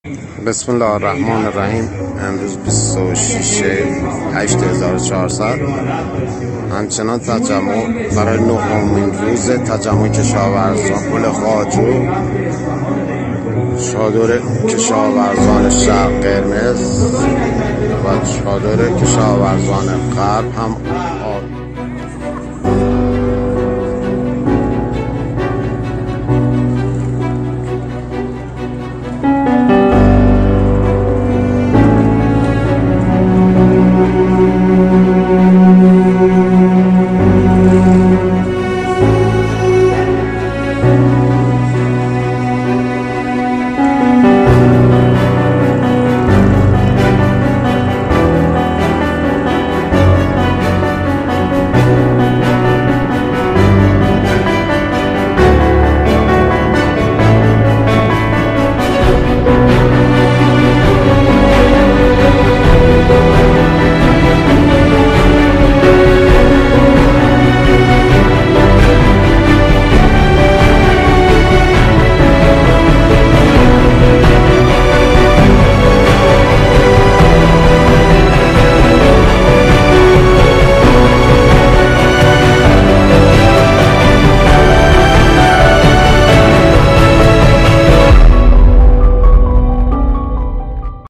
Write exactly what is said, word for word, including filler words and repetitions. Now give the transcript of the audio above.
بسم الله الرحمن الرحیم. امروز بیست و شش هشت هزار و چهارصد همچنان تجمع برای نهمین روز تجمع کشاورزان گل خواجو چادر کشاورزان شرق قرمز و چادر کشاورزان غرب هم